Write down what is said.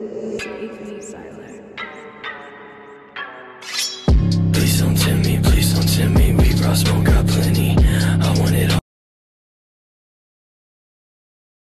Save me, Siler. Please don't tempt me, we brought smoke